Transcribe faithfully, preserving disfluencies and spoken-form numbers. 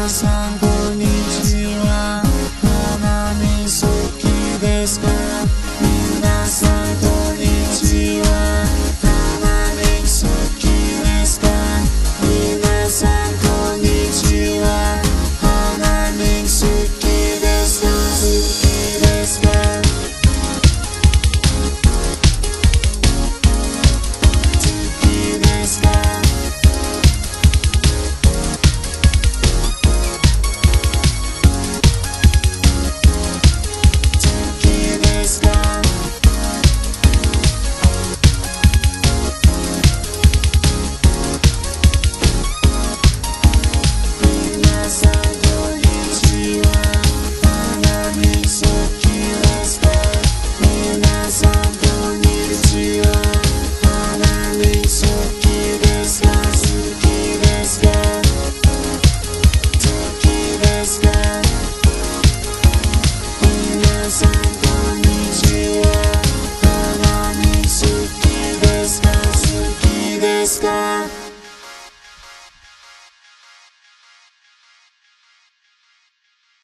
さんこんにちは。花見好きですか？皆さんこんにちは。花見好きですか？皆さんこんにちは。花見好きですか？好きですか？好きですか？Yes.